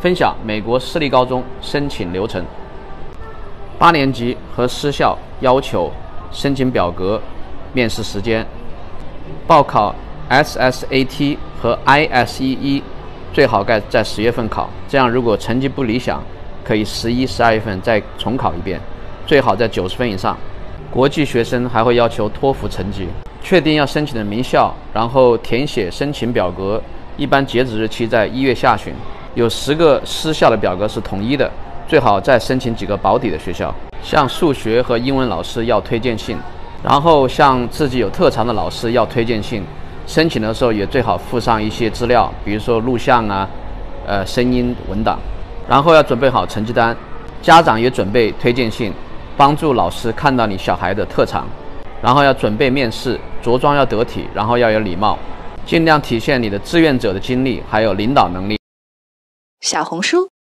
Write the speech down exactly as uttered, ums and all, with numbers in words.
分享美国私立高中申请流程。八年级和私校要求申请表格、面试时间。报考 S S A T 和 I S E E 最好该在十月份考，这样如果成绩不理想，可以十一、十二月份再重考一遍，最好在九十分以上。国际学生还会要求托福成绩。确定要申请的名校，然后填写申请表格，一般截止日期在一月下旬。有十个私校的表格是统一的，最好再申请几个保底的学校。像数学和英文老师要推荐信，然后像自己有特长的老师要推荐信。申请的时候也最好附上一些资料，比如说录像啊、呃声音文档。然后要准备好成绩单，家长也准备推荐信，帮助老师看到你小孩的特长。然后要准备面试，着装要得体，然后要有礼貌，尽量体现你的志愿者的经历，还有领导能力。 小红书